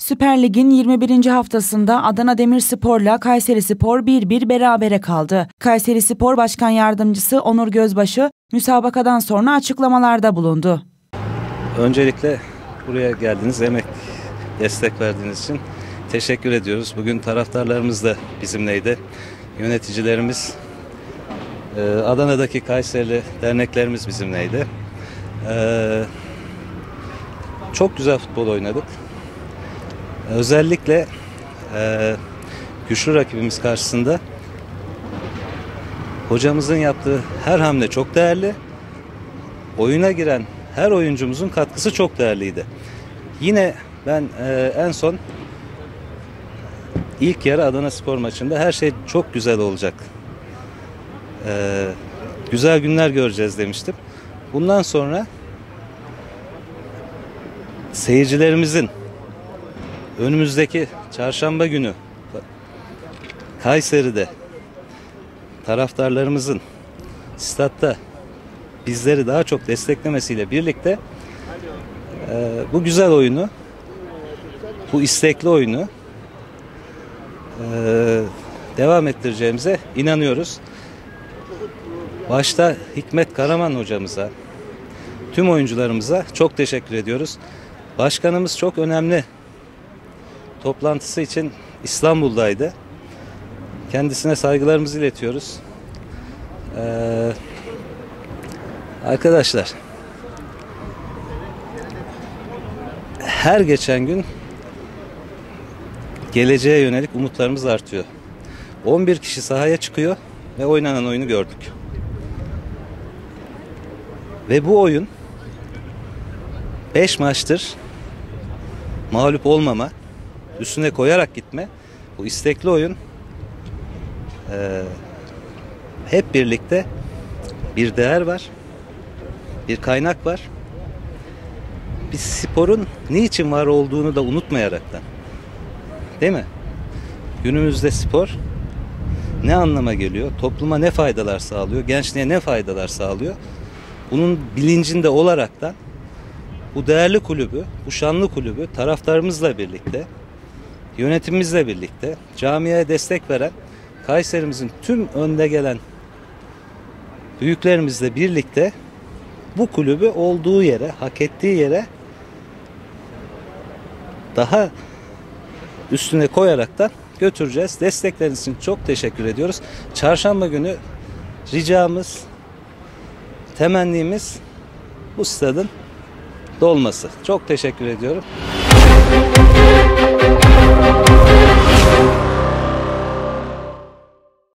Süper Lig'in 21. haftasında Adana Demirspor'la Kayserispor 1-1 berabere kaldı. Kayserispor Başkan Yardımcısı Onur Gözbaşı müsabakadan sonra açıklamalarda bulundu. Öncelikle buraya geldiniz, emek, destek verdiğiniz için teşekkür ediyoruz. Bugün taraftarlarımız da bizimleydi. Yöneticilerimiz, Adana'daki Kayserili derneklerimiz bizimleydi. Çok güzel futbol oynadık. Özellikle güçlü rakibimiz karşısında hocamızın yaptığı her hamle çok değerli. Oyuna giren her oyuncumuzun katkısı çok değerliydi. Yine ben en son ilk yarı Adanaspor maçında her şey çok güzel olacak. Güzel günler göreceğiz demiştim. Bundan sonra seyircilerimizin önümüzdeki çarşamba günü Kayseri'de taraftarlarımızın statta bizleri daha çok desteklemesiyle birlikte bu güzel oyunu, bu istekli oyunu devam ettireceğimize inanıyoruz. Başta Hikmet Karaman hocamıza, tüm oyuncularımıza çok teşekkür ediyoruz. Başkanımız çok önemli toplantısı için İstanbul'daydı. Kendisine saygılarımızı iletiyoruz. Arkadaşlar, her geçen gün geleceğe yönelik umutlarımız artıyor. 11 kişi sahaya çıkıyor ve oynanan oyunu gördük. Ve bu oyun 5 maçtır mağlup olmama, üstüne koyarak gitme, bu istekli oyun hep birlikte bir değer var, bir kaynak var. Biz sporun niçin var olduğunu da unutmayaraktan, değil mi? Günümüzde spor ne anlama geliyor, topluma ne faydalar sağlıyor, gençliğe ne faydalar sağlıyor? Bunun bilincinde olaraktan bu değerli kulübü, bu şanlı kulübü taraftarımızla birlikte, yönetimimizle birlikte, camiaya destek veren, Kayserimizin tüm önde gelen büyüklerimizle birlikte bu kulübü olduğu yere, hak ettiği yere daha üstüne koyarak da götüreceğiz. Destekleriniz için çok teşekkür ediyoruz. Çarşamba günü ricamız, temennimiz bu stadın dolması. Çok teşekkür ediyorum.